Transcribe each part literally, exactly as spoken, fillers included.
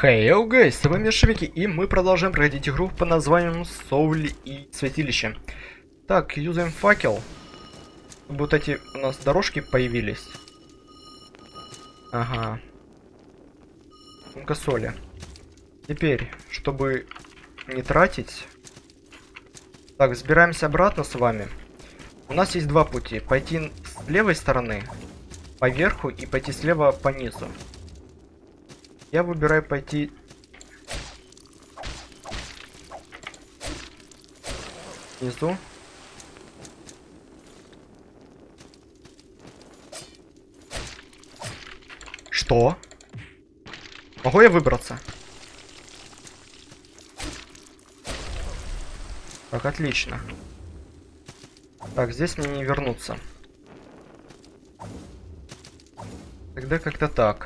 Хей, hey, guys, с вами Шевики, и мы продолжаем проходить игру по названию Соуль и Святилище. Так, юзаем факел. Вот эти у нас дорожки появились. Ага. Ну-ка, соли. Теперь, чтобы не тратить... Так, сбираемся обратно с вами. У нас есть два пути. Пойти с левой стороны, по верху, и пойти слева по низу. Я выбираю пойти... внизу. Что? Могу я выбраться? Так, отлично. Так, здесь мне не вернуться. Тогда как-то так.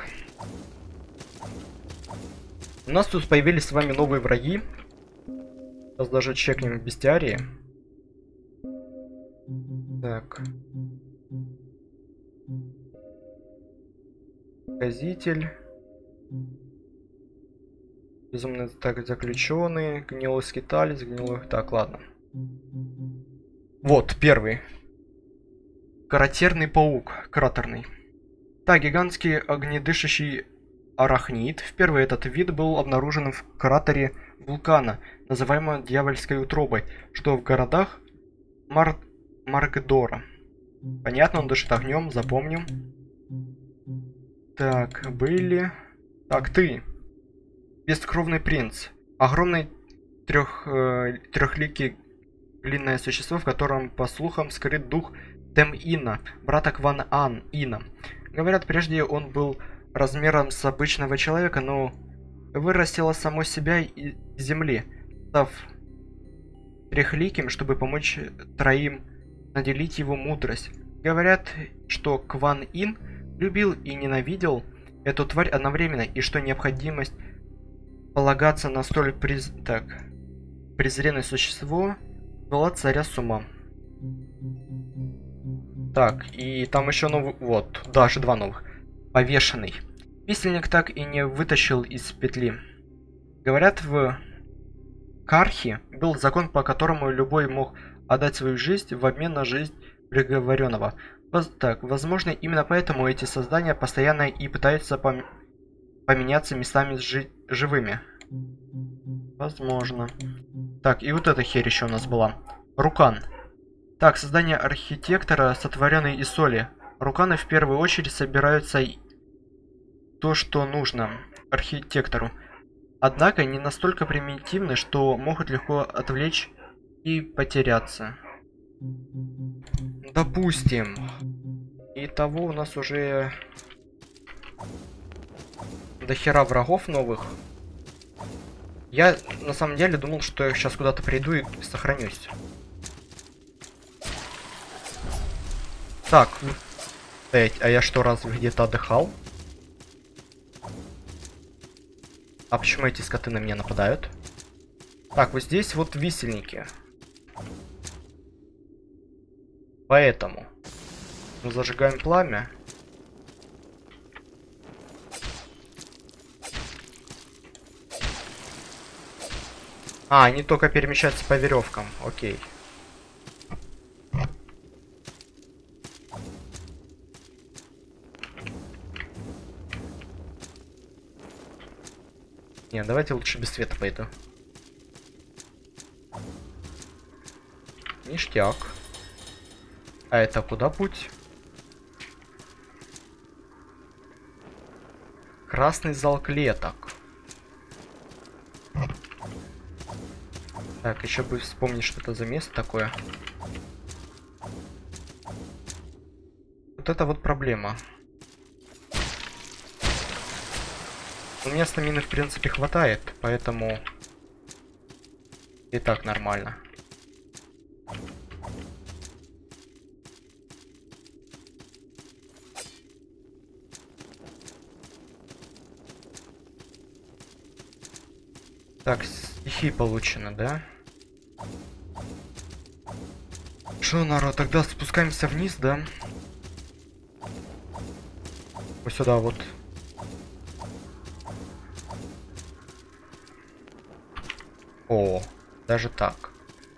У нас тут появились с вами новые враги. Сейчас даже чекнем бестиарии. Так. Казитель. Безумный так заключенный. Гнилой скиталец. Гнилой... Так, ладно. Вот, первый. Кратерный паук. Кратерный. Так, гигантский огнедышащий арахнид. Впервые этот вид был обнаружен в кратере вулкана, называемого Дьявольской утробой, что в городах Мар... Маргдора. Понятно, он дышит огнем, запомню. Так, были... Так, ты. Бескровный принц. Огромный трех, э, трехликий длинное существо, в котором, по слухам, скрыт дух Тем-Ина, брата Кван Ан Ина. Говорят, прежде он был размером с обычного человека, но вырастило само себя из земли, став трехликим, чтобы помочь троим наделить его мудрость. Говорят, что Кван Ин любил и ненавидел эту тварь одновременно, и что необходимость полагаться на столь приз... так, презренное существо свела царя с ума. Так, и там еще новый... Вот, даже два новых. Повешенный. Висельник так и не вытащил из петли. Говорят, в Кархе был закон, по которому любой мог отдать свою жизнь в обмен на жизнь приговоренного. Воз... Так, возможно, именно поэтому эти создания постоянно и пытаются пом... поменяться местами с жи... живыми. Возможно. Так, и вот эта херь еще у нас была. Рукан. Так, создание архитектора, сотворенный из соли. Руканы в первую очередь собираются то, что нужно архитектору. Однако не настолько примитивны, что могут легко отвлечь и потеряться. Допустим. Итого у нас уже до хера врагов новых. Я на самом деле думал, что я сейчас куда-то приду и сохранюсь. Так, а я что, разве где-то отдыхал? А почему эти скоты на меня нападают? Так, вот здесь вот висельники. Поэтому мы зажигаем пламя. А, они только перемещаются по веревкам. Окей. Не, давайте лучше без света пойду. Ништяк. А это куда путь? Красный зал клеток. Так, еще бы вспомнить, что это за место такое. Вот это вот проблема. У меня стамины, в принципе, хватает, поэтому и так нормально. Так, стихи получено, да? Что, народ, тогда спускаемся вниз, да? Вот сюда вот. О, даже так.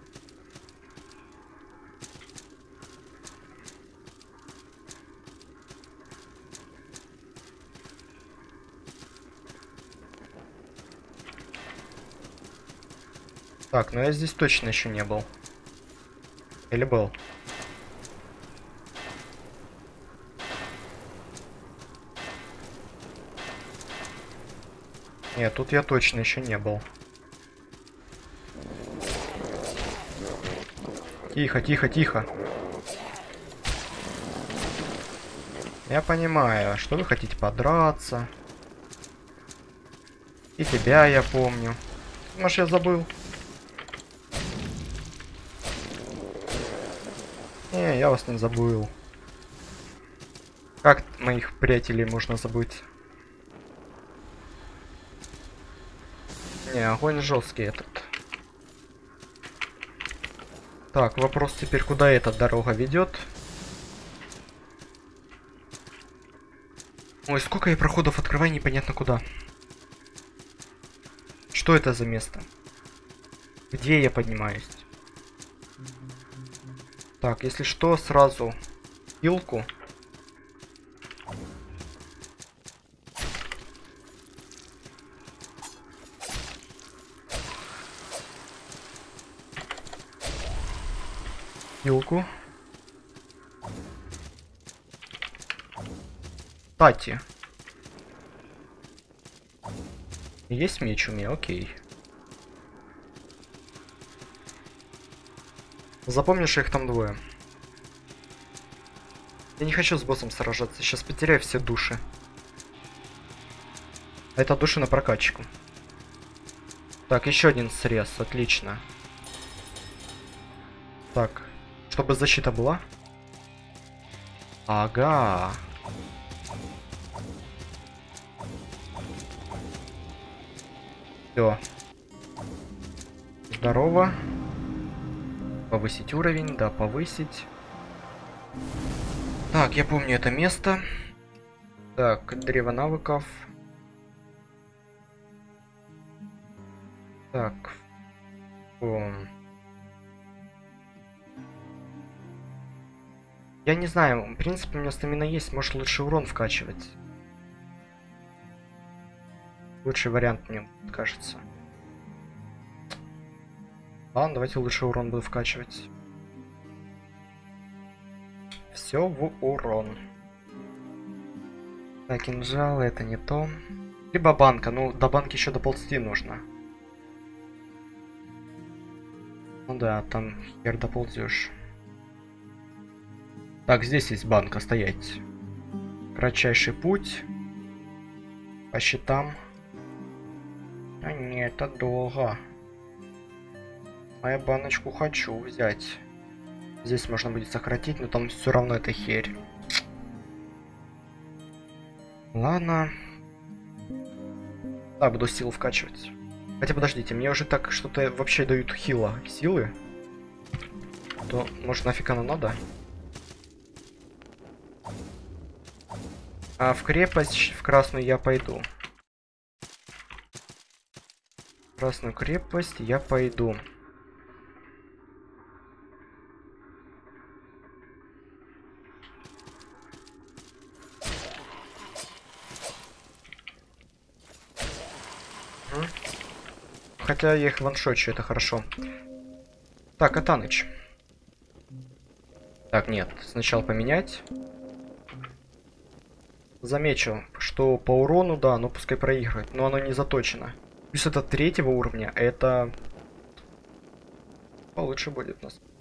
Так, ну я здесь точно еще не был. Или был? Нет, тут я точно еще не был. Тихо, тихо, тихо. Я понимаю, что вы хотите подраться. И тебя я помню. Может, я забыл? Не, я вас не забыл. Как моих приятелей можно забыть? Не, огонь жесткий этот. Так, вопрос теперь, куда эта дорога ведет? Ой, сколько я проходов открываю, непонятно куда. Что это за место? Где я поднимаюсь? Так, если что, сразу хилку. Хилку. Кстати. Есть меч у меня, окей. Запомнишь, их там двое. Я не хочу с боссом сражаться, сейчас потеряю все души. Это души на прокачку. Так, еще один срез, отлично. Так, чтобы защита была. Ага. Все. Здорово. Повысить уровень, да, повысить. Так, я помню это место. Так, древо навыков. Так. О. Я не знаю, в принципе, у меня стамина есть, может лучше урон вкачивать. Лучший вариант мне кажется. Ладно, давайте лучше урон буду вкачивать. Все в урон. Так, кинжал, это не то. Либо банка, ну до банки еще доползти нужно. Ну да, там хер доползешь. Так, здесь есть банка, стоять. Кратчайший путь. По щитам. А нет, это долго. А я баночку хочу взять. Здесь можно будет сократить, но там все равно это херь. Ладно. Да, буду силу вкачивать. Хотя подождите, мне уже так что-то вообще дают хила силы. То может нафиг оно надо? А в крепость, в красную я пойду. В красную крепость я пойду. Хотя я их ваншочу, это хорошо. Так, Атаныч. Так, нет, сначала поменять. Замечу, что по урону, да, ну пускай проигрывает, но оно не заточено. Плюс это третьего уровня, это получше будет у нас.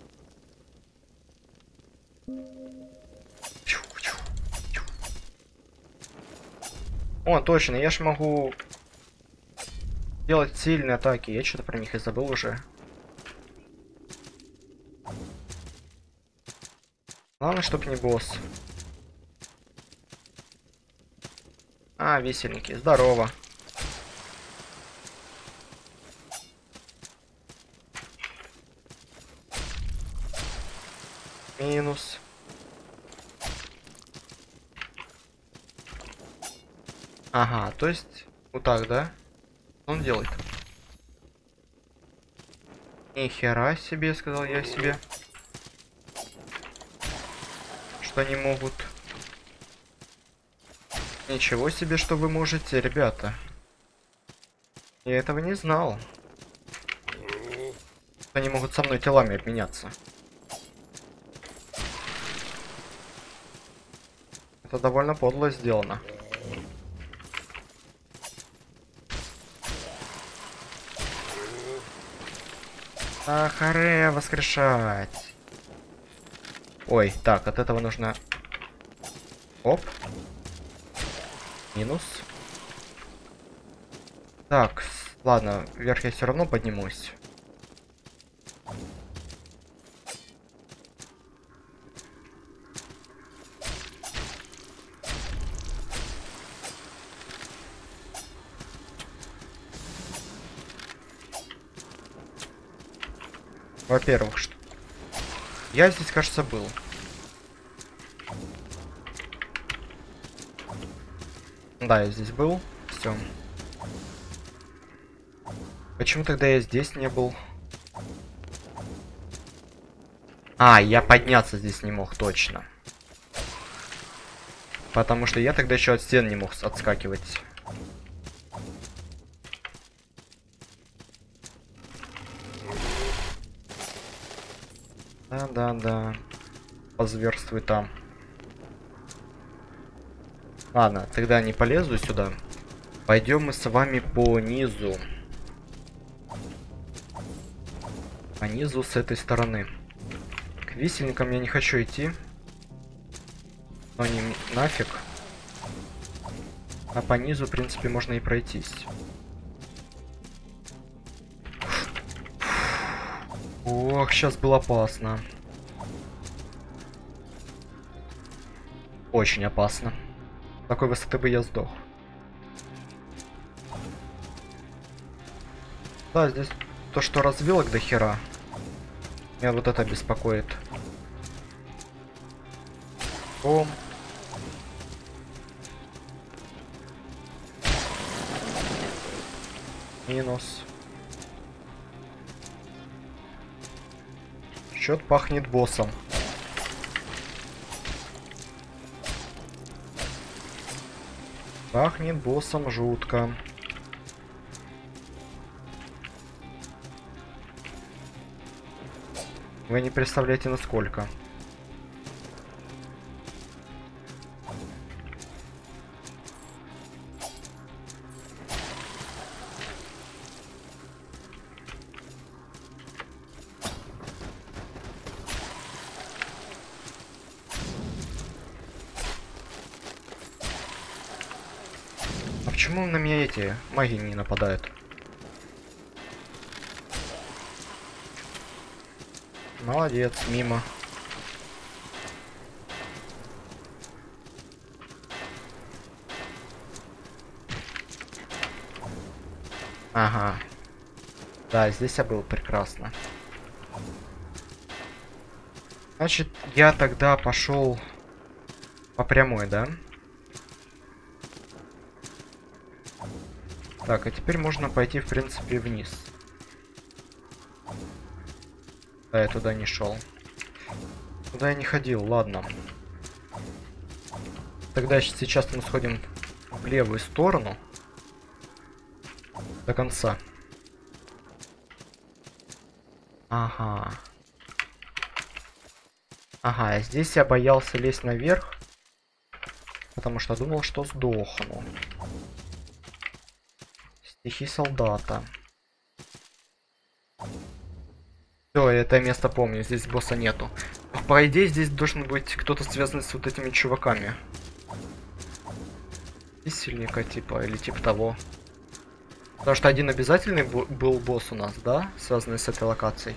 О, точно, я ж могу делать сильные атаки. Я что-то про них и забыл уже. Главное, чтоб не босс. А, висельники, здорово. Минус. Ага, то есть вот так, да? Он делает. Ни хера себе, сказал я себе. Что они могут. Ничего себе, что вы можете, ребята. Я этого не знал. Они могут со мной телами обменяться. Это довольно подло сделано. А, харе, воскрешать. Ой, так, от этого нужно... Оп. Минус. Так, ладно, вверх я все равно поднимусь. Во-первых, что... Я здесь, кажется, был. Да, я здесь был. Все. Почему тогда я здесь не был? А, я подняться здесь не мог, точно. Потому что я тогда еще от стен не мог отскакивать. Да-да-да. Позверствуй там. Ладно, тогда не полезу сюда. Пойдем мы с вами по низу. По низу с этой стороны. К висельникам я не хочу идти. Но не нафиг. А по низу, в принципе, можно и пройтись. Ох, сейчас было опасно. Очень опасно. С такой высоты бы я сдох. Да, здесь то, что развилок до хера. Меня вот это беспокоит. Бом. Минус. Счет пахнет боссом. Пахнет боссом жутко. Вы не представляете, насколько. А почему на меня эти маги не нападают? Молодец, мимо. Ага. Да, здесь я был прекрасно. Значит, я тогда пошел по прямой, да? Так, а теперь можно пойти, в принципе, вниз. Да, я туда не шел. Туда я не ходил, ладно. Тогда сейчас мы сходим в левую сторону. До конца. Ага. Ага, здесь я боялся лезть наверх. Потому что думал, что сдохну. Стихи солдата. Все, это место помню, здесь босса нету. По идее, здесь должен быть кто-то связанный с вот этими чуваками. Висельника типа, или типа того. Потому что один обязательный был босс у нас, да? Связанный с этой локацией.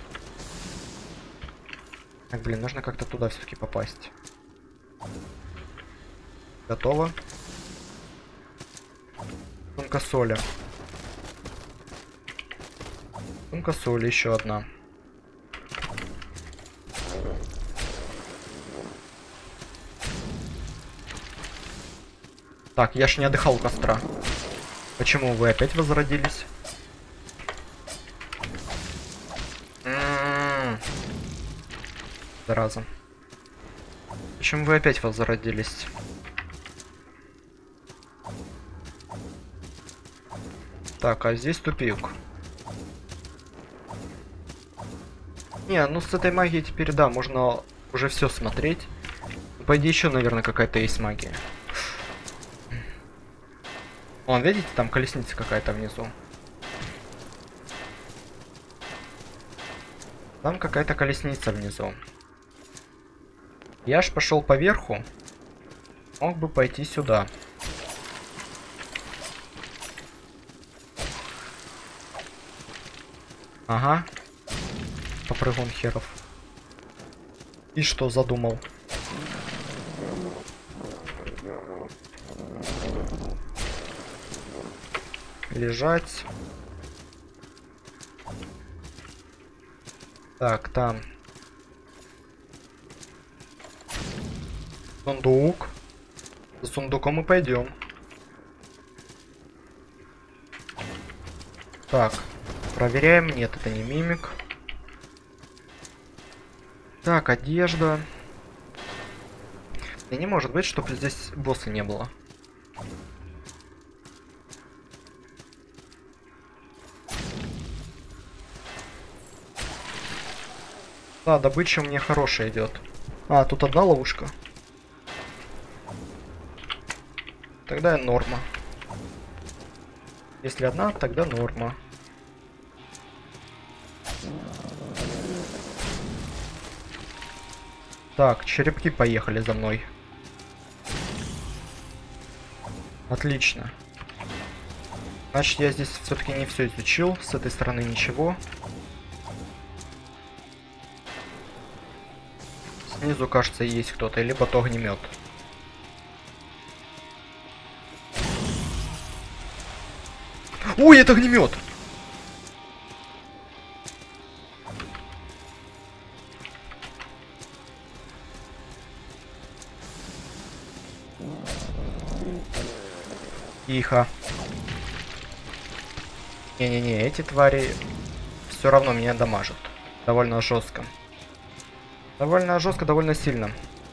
Так, блин, нужно как-то туда все-таки попасть. Готово. Сумка соли. Сумка соли, еще одна. Так, я ж не отдыхал у костра. Почему вы опять возродились? М Зараза. Почему вы опять возродились? Так, а здесь тупик. Не, ну с этой магией теперь, да, можно уже все смотреть. По идее, еще, наверное, какая-то есть магия. Вон, видите, там колесница какая-то внизу. Там какая-то колесница внизу. Я ж пошел поверху. Мог бы пойти сюда. Ага. Попрыгун херов. И что задумал? Лежать. Так, там. Сундук. За сундуком мы пойдем. Так. Проверяем. Нет, это не мимик. Так, одежда. И не может быть, чтобы здесь босса не было. Да, добыча у меня хорошая идет. А, тут одна ловушка. Тогда норма. Если одна, тогда норма. Так, черепки поехали за мной. Отлично. Значит, я здесь все-таки не все изучил. С этой стороны ничего. Снизу, кажется, есть кто-то, либо то огнемет. Ой, это огнемет! Тихо. Не-не-не, эти твари все равно меня дамажат. Довольно жестко. Довольно жестко, довольно сильно.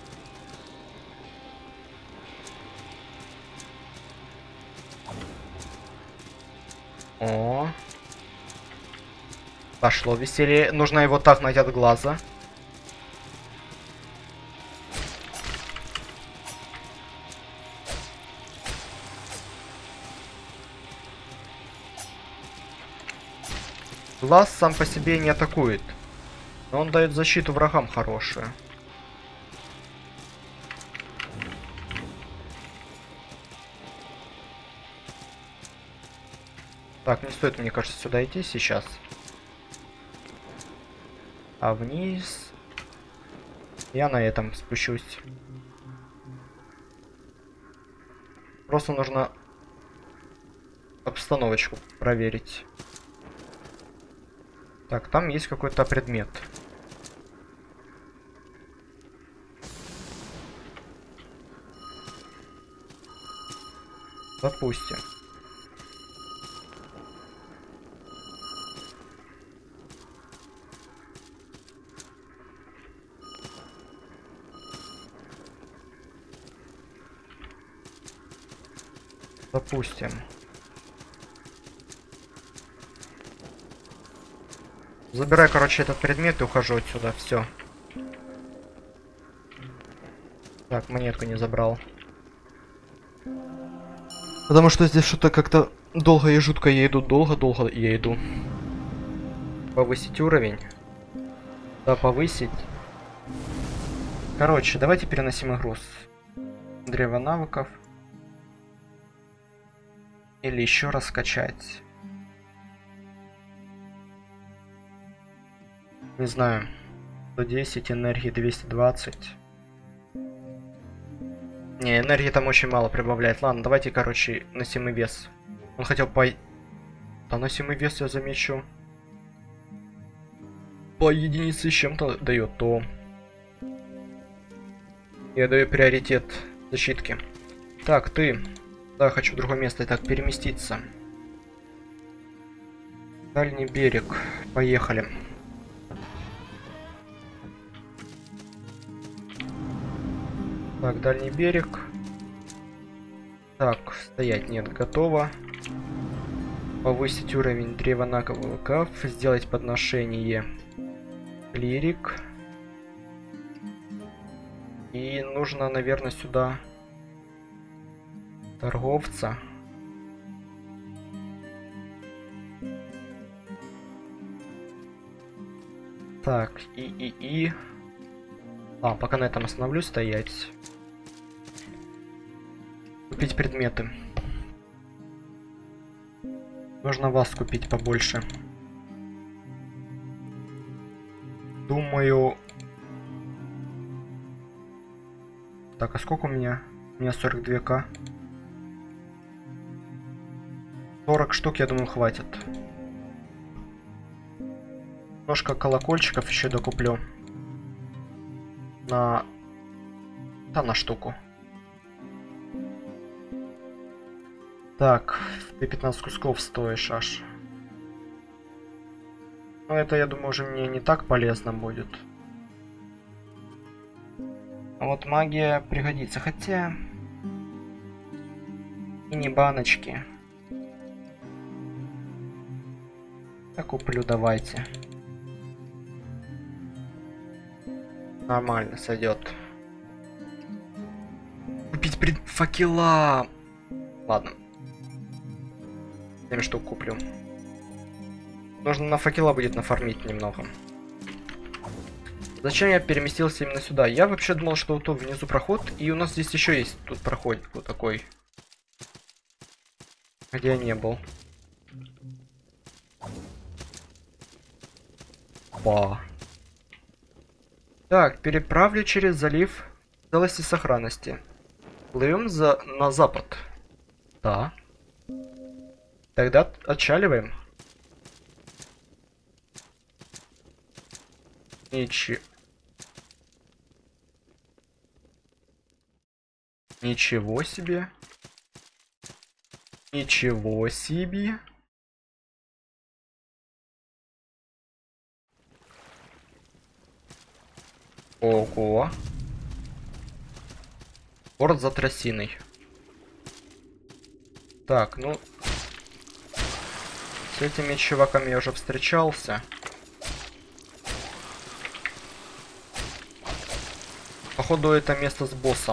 О. Пошло веселье. Нужно его так найти от глаза. Глаз сам по себе не атакует. Но он дает защиту врагам хорошую. Так, не стоит, мне кажется, сюда идти сейчас. А вниз... Я на этом спущусь. Просто нужно обстановочку проверить. Так, там есть какой-то предмет. Допустим. Допустим. Забираю, короче, этот предмет и ухожу отсюда. Все. Так, монетку не забрал. Потому что здесь что-то как-то долго и жутко я иду. Долго-долго я иду. Повысить уровень. Да, повысить. Короче, давайте переносим игру с древа навыков. Или еще раз скачать. Не знаю. сто десять, энергии двести двадцать. Не, энергии там очень мало прибавляет. Ладно, давайте, короче, носимый вес. Он хотел по... Да, носимый вес, я замечу. По единице с чем-то дает, то... Я даю приоритет защитки. Так, ты... Да, хочу в другое место. Так, переместиться. Дальний берег. Поехали. Так, дальний берег. Так, стоять нет, готово. Повысить уровень древа навыков, сделать подношение. Клирик. И нужно, наверное, сюда торговца. Так, и, и, и... А, пока на этом остановлюсь стоять. Купить предметы. Нужно вас купить побольше. Думаю... Так, а сколько у меня? У меня сорок два ка. сорок штук, я думаю, хватит. Немножко колокольчиков еще докуплю. На... Там на штуку. Так, ты пятнадцать кусков стоишь аж. Но это, я думаю, уже мне не так полезно будет. А вот магия пригодится, хотя... И не баночки. Я куплю, давайте. Нормально, сойдет. Купить пред... факела. Ладно. семь штук куплю. Нужно на факела будет нафармить немного. Зачем я переместился именно сюда? Я вообще думал, что вот тут внизу проход, и у нас здесь еще есть тут проход вот такой. Где я не был. Ба. Так, переправлю через залив в целости и сохранности. Плывем за... на запад. Да. Тогда отчаливаем. Ничего. Ничего себе. Ничего себе. Ого. Город за трясиной. Так, ну... С этими чуваками я уже встречался. Походу, это место с боссом.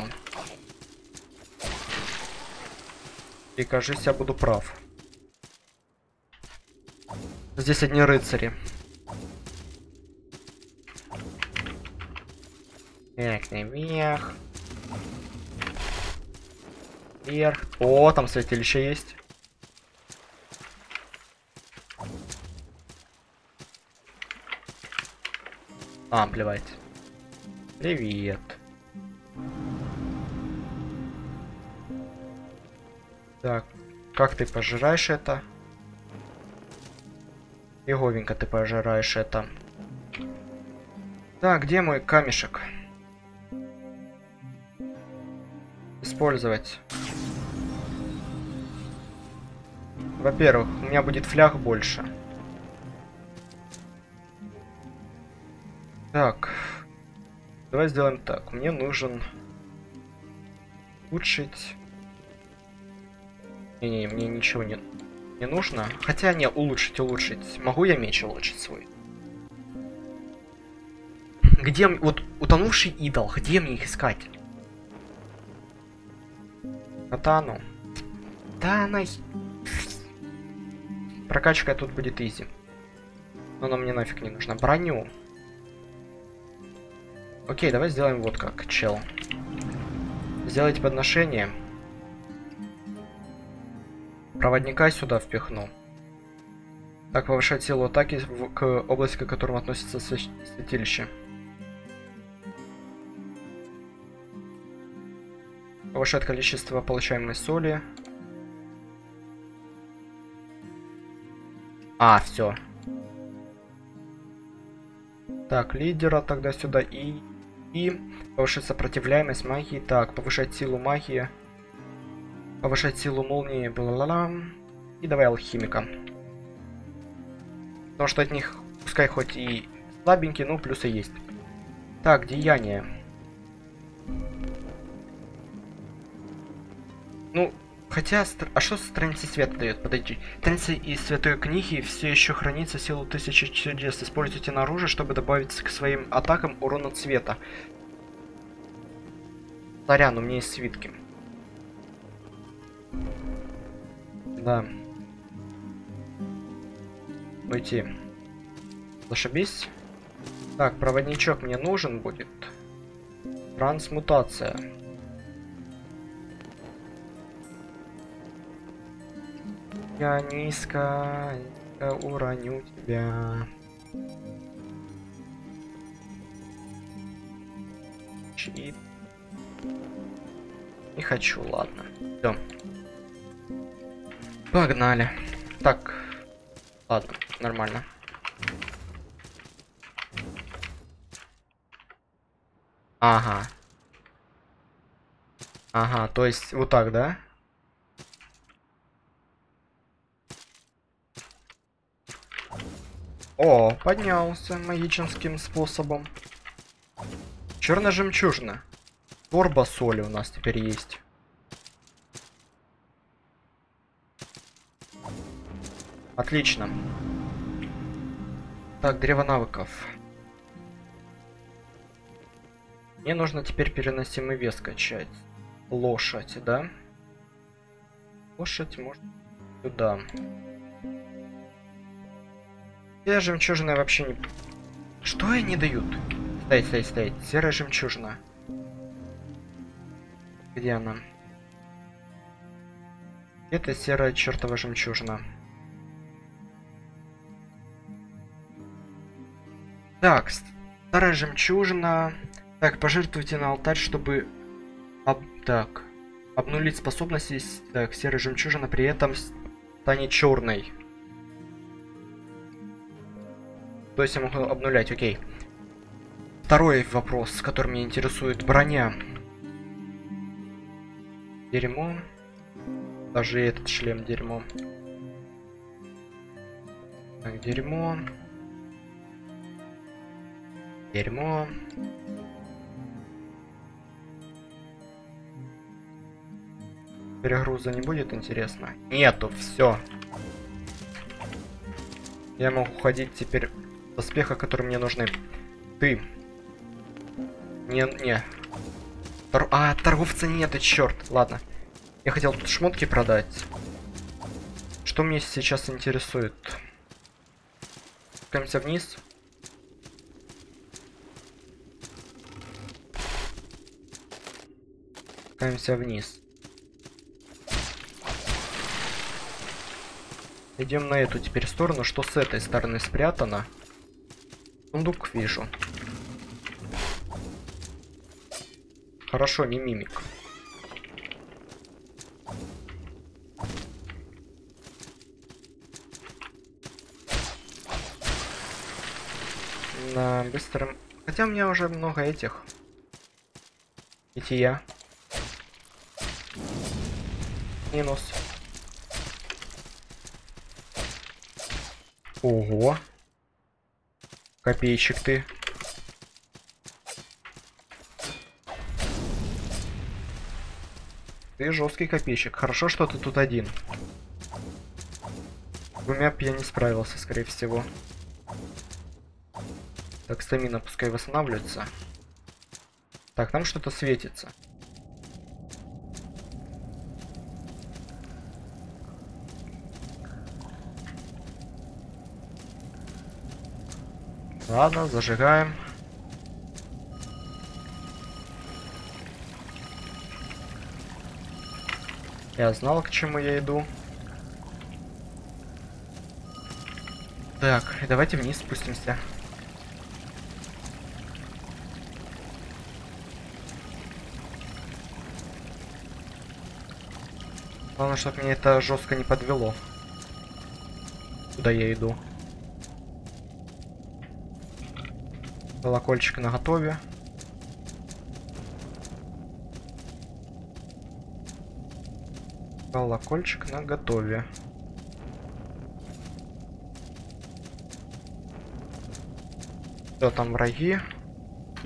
И, кажется, я буду прав. Здесь одни рыцари. Так, наверх. Вверх. О, там святилище есть. А, плевать. Привет. Так, как ты пожираешь это? Фиговенько ты пожираешь это. Так, где мой камешек? Использовать. Во-первых, у меня будет фляг больше. Так. Давай сделаем так. Мне нужен улучшить. Не-не, мне ничего не, не нужно. Хотя не, улучшить, улучшить. Могу я меч улучшить свой? Где вот утонувший идол? Где мне их искать? Катану. Да она... Прокачка тут будет изи. Но она мне нафиг не нужна. Броню. Окей, давай сделаем вот как, чел. Сделайте подношение. Проводника сюда впихну. Так, повышать силу атаки в, к области, к которому относится святилище. Повышает количество получаемой соли. А, все. Так, лидера тогда сюда и... И повышать сопротивляемость магии. Так, повышать силу магии. Повышать силу молнии. Бла-ла-ла. И давай алхимика. Потому что от них, пускай хоть и слабенькие, но плюсы есть. Так, деяние. Ну, хотя... А что страницы света дает? Подойди. Страницы из святой книги все еще хранится силу тысячи чудес. Используйте оружие, чтобы добавить к своим атакам урон от света. Сорян, у меня есть свитки. Да. Уйти. Зашибись. Так, проводничок мне нужен будет. Трансмутация. Я низко, низко уроню тебя. Чип. Не хочу, ладно. Все. Погнали. Так. Ладно, нормально. Ага. Ага, то есть вот так, да? О, поднялся магическим способом. Черная жемчужина. Торба соли у нас теперь есть. Отлично. Так, древо навыков. Мне нужно теперь переносимый вес качать. Лошадь, да? Лошадь может сюда. Серая жемчужина вообще не... Что они дают? Стоять, стоять, стоять. Серая жемчужина. Где она? Это серая чертова жемчужина. Так, старая жемчужина. Так, пожертвуйте на алтарь, чтобы... Об... Так. Обнулить способности. Так, серая жемчужина при этом станет черной. То есть я могу обнулять, окей. Второй вопрос, который меня интересует. Броня. Дерьмо. Даже этот шлем дерьмо. Так, дерьмо. Дерьмо. Перегруза не будет, интересно? Нету, все. Я могу ходить теперь в доспехах, которые мне нужны. Ты. Не, не. Тор... А, торговца нет, черт. Ладно. Я хотел тут шмотки продать. Что мне сейчас интересует? Спускаемся вниз. Спускаемся вниз. Идем на эту теперь сторону. Что с этой стороны спрятано? Сундук вижу. Хорошо, не мимик. На быстром... Хотя у меня уже много этих. Питья. Минус. Ого. Копейщик ты. Ты жесткий копейщик. Хорошо, что ты тут один. С двумя б я не справился, скорее всего. Так, стамина пускай восстанавливается. Так, там что-то светится. Ладно, зажигаем. Я знал, к чему я иду. Так, давайте вниз спустимся. Главное, чтобы меня это жестко не подвело. Куда я иду? Колокольчик наготове. Колокольчик наготове. Что там, враги?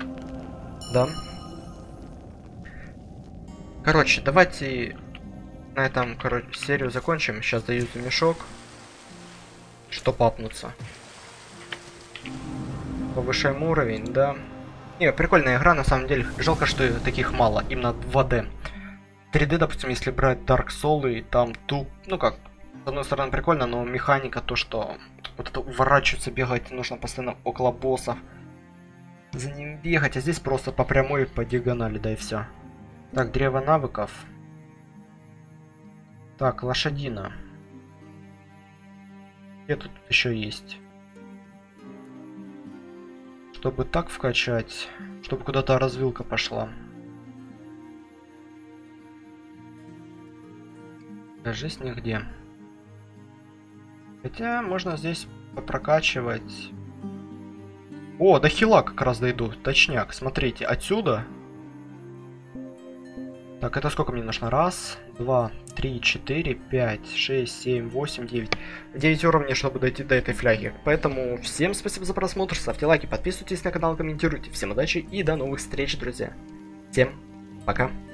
Да. Короче, давайте на этом, короче, серию закончим. Сейчас даю мешок. Что апнуться. Повышаем уровень, да. Не, прикольная игра, на самом деле. Жалко, что таких мало. Именно два дэ. три дэ, допустим, если брать Dark Souls, там туп... Ну как, с одной стороны прикольно, но механика, то, что вот это уворачиваться, бегать, нужно постоянно около боссов. За ним бегать, а здесь просто по прямой, по диагонали, да и все. Так, древо навыков. Так, лошадина. Где тут еще есть? Чтобы так вкачать, чтобы куда-то развилка пошла. Кажись, нигде. Хотя можно здесь попрокачивать. О, до хила как раз дойду. Точняк. Смотрите, отсюда. Так, это сколько мне нужно? Раз, два, три, четыре, пять, шесть, семь, восемь, девять. девять уровней, чтобы дойти до этой фляги. Поэтому всем спасибо за просмотр. Ставьте лайки, подписывайтесь на канал, комментируйте. Всем удачи и до новых встреч, друзья. Всем пока.